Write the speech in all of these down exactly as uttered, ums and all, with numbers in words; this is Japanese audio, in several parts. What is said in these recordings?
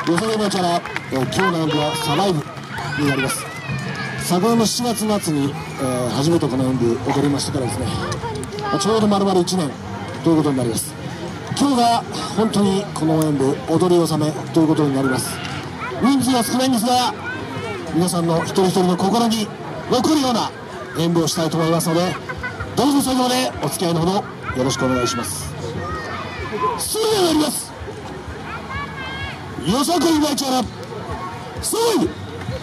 よそでのチャラ、えー、今日の演舞はサバイブになります。昨年のしちがつ末に、えー、初めてこの演舞踊りましてからですね、ちょうど丸々いちねんということになります。今日が本当にこの演舞踊り納めということになります。人数は少ないんですが、皆さんの一人一人の心に残るような演舞をしたいと思いますので、どうぞ最後までお付き合いのほどよろしくお願いします。それではやります。よさこいバイチャラサバイブ来い。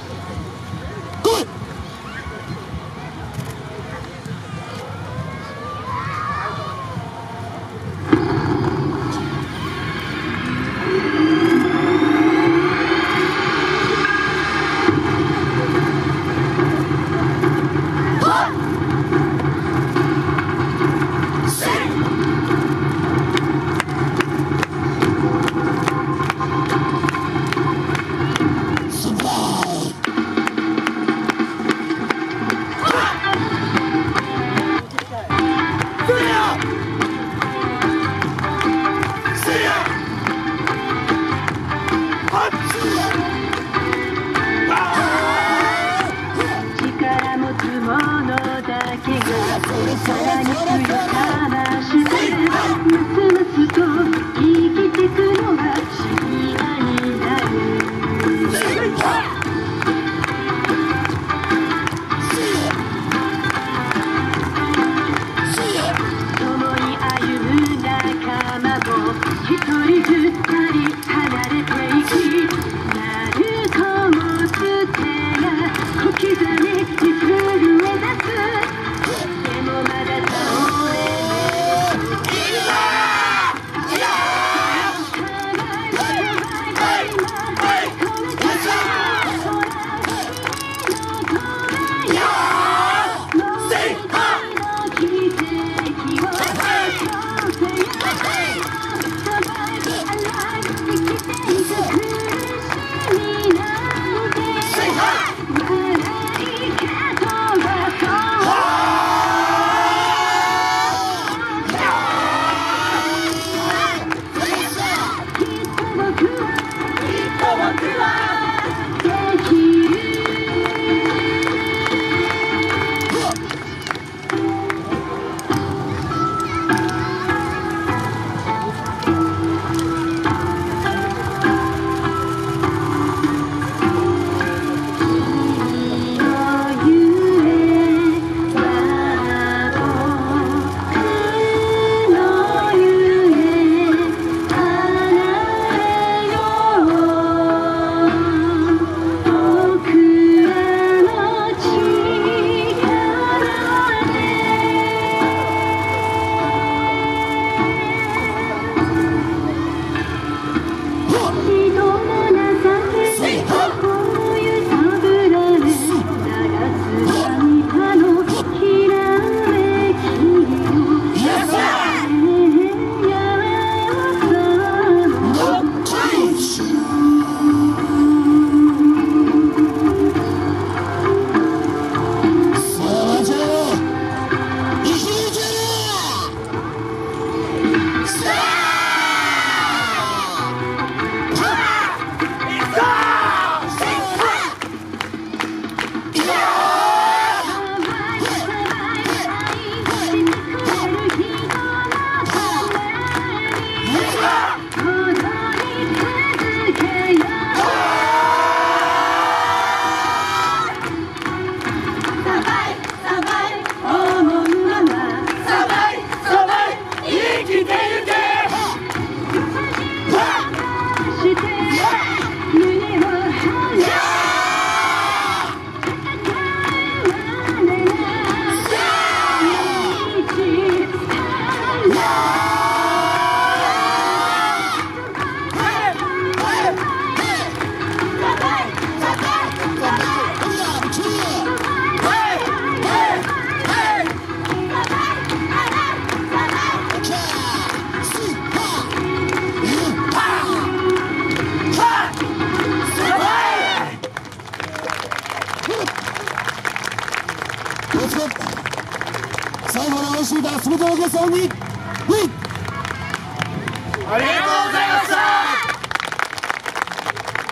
最後の美味しいから全てのゲストにありがとうございました。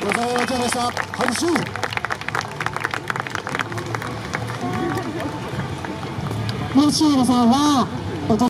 お疲れ様でした。拍手。 ね、シエラさんは